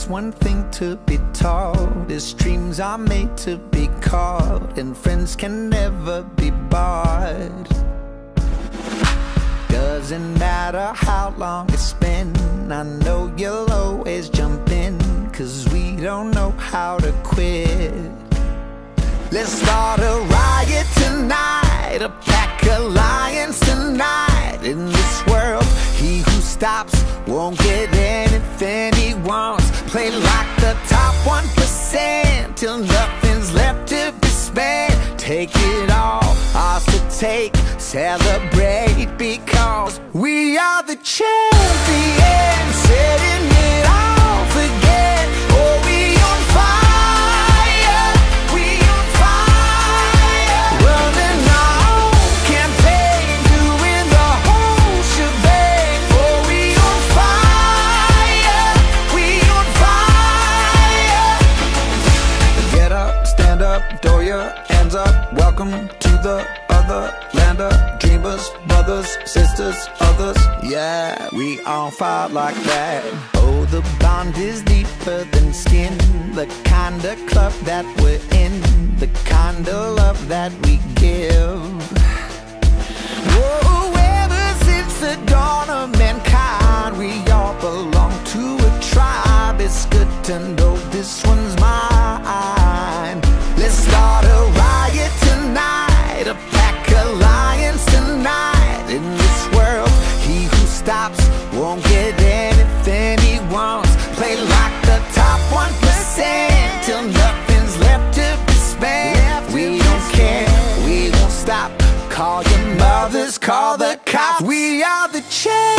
there's one thing to be taught, is dreams are made to be caught, and friends can never be bought. Doesn't matter how long it's been, I know you'll always jump in, 'cause we don't know how to quit. Let's start a riot tonight, a pack of lions tonight. In this world, he who stops won't get anything he wants. Play like the top 1% till nothing's left to be spent. Take it all, ours to take, celebrate, because we are the champions, setting it off again. Oh, we on fire, we on fire. Running our own campaign, doing the whole shebang. Oh, we on fire, we on fire. Get up, stand up, throw your hands up. Welcome to the other land of dreamers, brothers, sisters, others. Yeah, we on fire like that. Oh, the bond is deeper than skin, the kind of club that we're in, the kind of love that we give. Whoa, ever since the dawn of mankind, we all belong to a tribe. It's good to know this one's mine. Let's start a riot tonight, a pack of lions tonight. In this world, he who stops won't get anything he wants. Play like the top 1% till nothing's left to be spent. We don't care, we won't stop. Call your mothers, call the cops. We are the champions.